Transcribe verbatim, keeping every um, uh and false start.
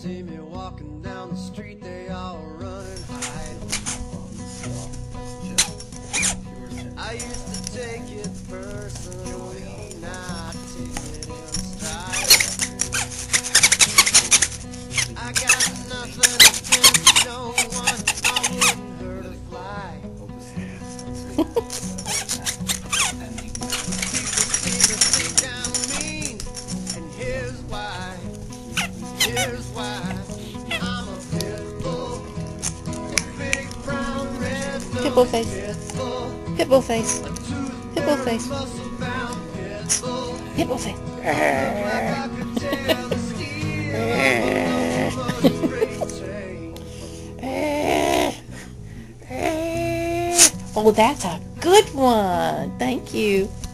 see me walking down the street, they all run and hide. I used to take it personally, not take it in stride. I got nothing against no one, I wouldn't hurt a fly. People seem to think I'm mean, and here's why. Here's why. I'm a pitbull, a big brown red Pitbull face. pitbull, Pitbull face. a Pitbull face. muscle-bound pitbull. Pitbull face. Like I could tell the steel of a freight train. Oh, that's a good one. Thank you.